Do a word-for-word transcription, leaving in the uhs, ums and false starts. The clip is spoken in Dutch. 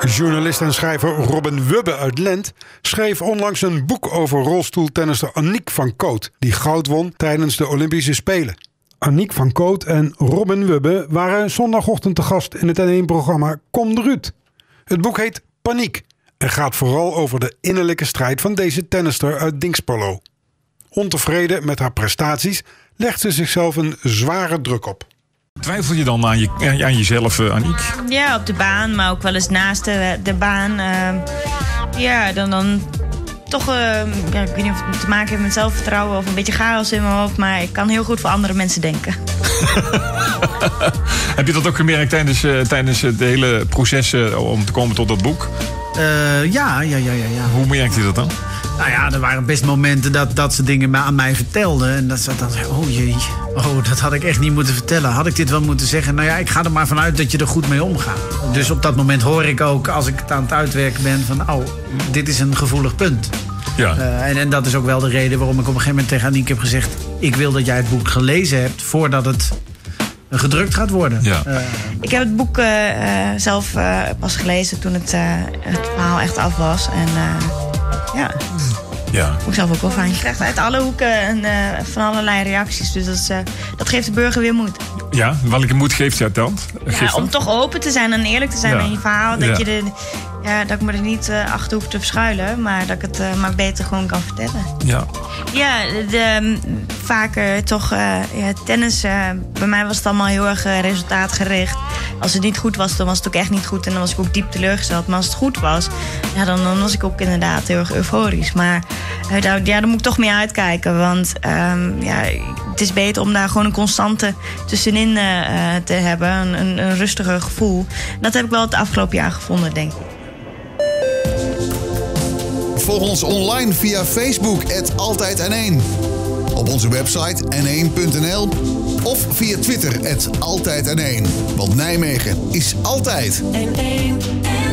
Journalist en schrijver Robin Wubbe uit Lent schreef onlangs een boek over rolstoeltennister Aniek van Koot, die goud won tijdens de Olympische Spelen. Aniek van Koot en Robin Wubbe waren zondagochtend te gast in het N één-programma Kom de Ruud. Het boek heet Paniek en gaat vooral over de innerlijke strijd van deze tennister uit Dinxperlo. Ontevreden met haar prestaties legt ze zichzelf een zware druk op. Twijfel je dan aan, je, aan jezelf, uh, Aniek? Ja, op de baan, maar ook wel eens naast de, de baan. Uh, ja, dan, dan toch, uh, ja, ik weet niet of het te maken heeft met zelfvertrouwen of een beetje chaos in mijn hoofd, maar ik kan heel goed voor andere mensen denken. Heb je dat ook gemerkt tijdens, uh, tijdens het hele proces uh, om te komen tot dat boek? Uh, ja, ja, ja, ja, ja. Hoe merkt je dat dan? Nou ja, er waren best momenten dat, dat ze dingen aan mij vertelde. En dat ze dan zei, oh jee, oh, dat had ik echt niet moeten vertellen. Had ik dit wel moeten zeggen? Nou ja, ik ga er maar vanuit dat je er goed mee omgaat. Dus op dat moment hoor ik ook, als ik het aan het uitwerken ben, van oh, dit is een gevoelig punt. Ja. Uh, en, en dat is ook wel de reden waarom ik op een gegeven moment tegen Aniek heb gezegd, ik wil dat jij het boek gelezen hebt voordat het gedrukt gaat worden. Ja. Uh, ik heb het boek uh, uh, zelf uh, pas gelezen toen het, uh, het verhaal echt af was. En uh, ja... Ja. Vond ik zelf ook wel fijn. Je krijgt uit alle hoeken en, uh, van allerlei reacties. Dus dat, is, uh, dat geeft de burger weer moed. Ja, welke moed geeft jou dan? Geeft Ja, om dat? toch open te zijn en eerlijk te zijn Ja. in je verhaal. Dat, Ja. je de, ja, dat ik me er niet uh, achter hoef te verschuilen. Maar dat ik het uh, maar beter gewoon kan vertellen. Ja. Ja, de, de, vaker toch uh, ja, tennis. Uh, bij mij was het allemaal heel erg uh, resultaatgericht. Als het niet goed was, dan was het ook echt niet goed. En dan was ik ook diep teleurgesteld. Maar als het goed was, ja, dan, dan was ik ook inderdaad heel erg euforisch. Maar uh, daar, ja, daar moet ik toch mee uitkijken. Want um, ja, het is beter om daar gewoon een constante tussenin uh, te hebben. Een, een, een rustiger gevoel. En dat heb ik wel het afgelopen jaar gevonden, denk ik. Volg ons online via Facebook, at Altijd N één. Op onze website n één punt n l of via Twitter, at Altijd N één. Want Nijmegen is altijd N één.